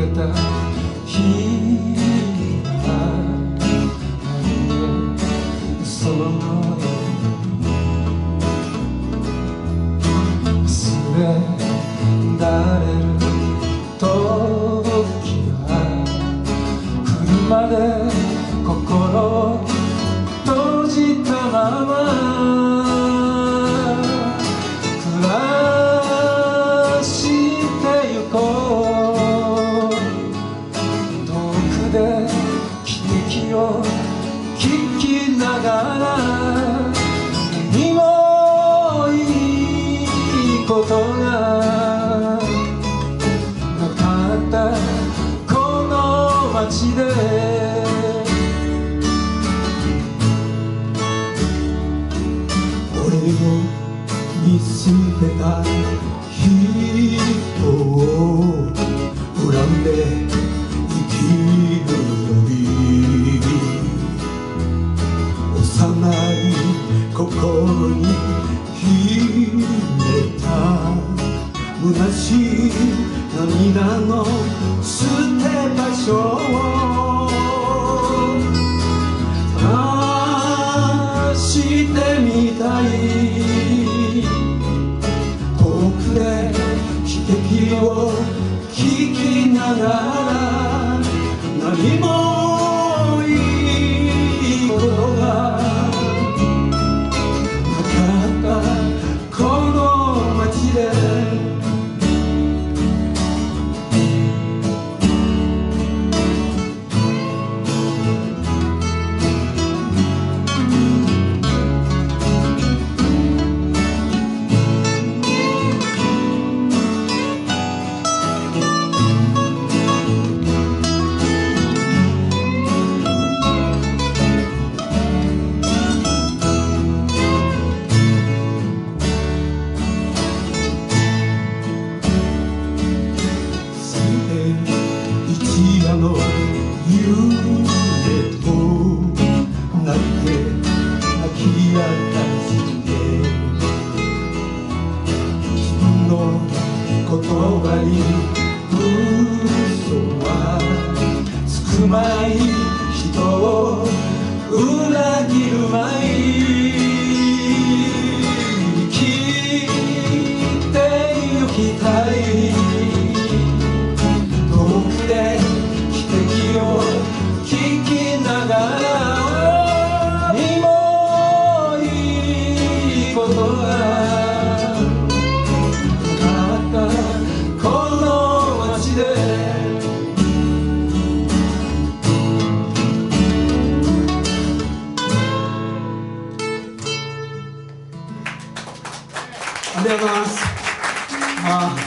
れた日が嘘のように忘れられる時は来るまで心閉じたまま聞きながら何もいいことがなかったこの街で俺を見捨てた人を恨んで生きるより幼い心に秘めた虚しい涙の捨て場所を探してみたい遠くで汽笛を聞きながら何もいいことがなかったこの街で一夜の夢となって泣き明かして自分の言葉に嘘はつくまい人を裏切るまい生きてゆきたいありがとうございます。